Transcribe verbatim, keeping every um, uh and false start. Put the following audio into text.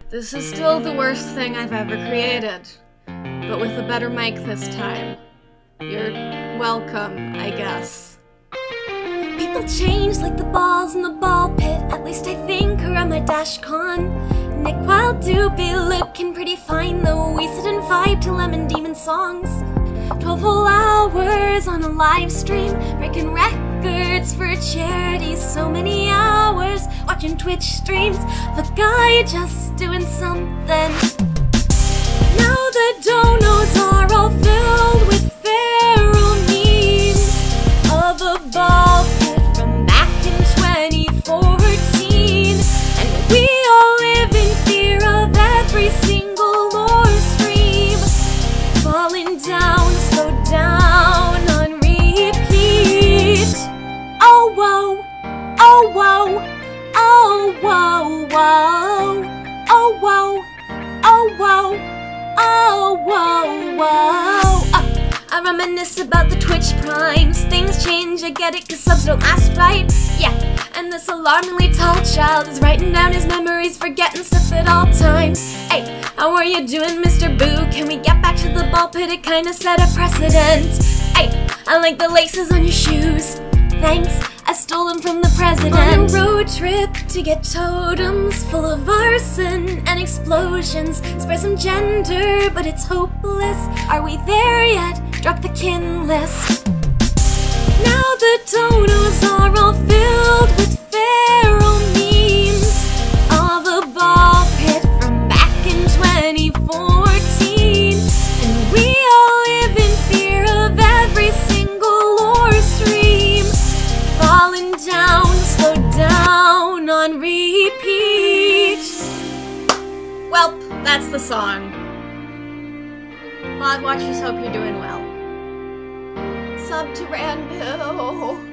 This is still the worst thing I've ever created, but with a better mic this time. You're welcome, I guess. People change like the balls in the ball pit, at least I think, around my dash con. Nick Wild do be looking pretty fine, though we sit and vibe to Lemon Demon songs. Twelve whole hours on a live stream, breaking records for charities. So many hours watching Twitch streams of a guy just doing something. Now the donos are all filled with feral memes of a ball pit from back in twenty fourteen, and we all live in fear of every single lore stream falling down, slow down on repeat. Oh whoa, oh whoa, oh whoa, whoa, oh whoa, oh whoa, oh whoa, whoa. Uh, I reminisce about the Twitch primes. Things change, I get it, cause subs don't last, right? Yeah, and this alarmingly tall child is writing down his memories, forgetting stuff at all times. Hey, how are you doing, Mister Boo? Can we get back to the ball pit? It kinda set a precedent. Hey, I like the laces on your shoes. Thanks, I stole them from the president. On a road trip to get totems full of arson and explosions. Spread some gender, but it's hopeless. Are we there yet? Drop the kin list. Now the donos are all filled with feral memes of a ball pit from back in twenty fourteen, and we all live in fear of every single lore stream falling down, slow down on repeat. Welp, that's the song. Vlog watchers, hope you're doing well. Sub to Ranboo.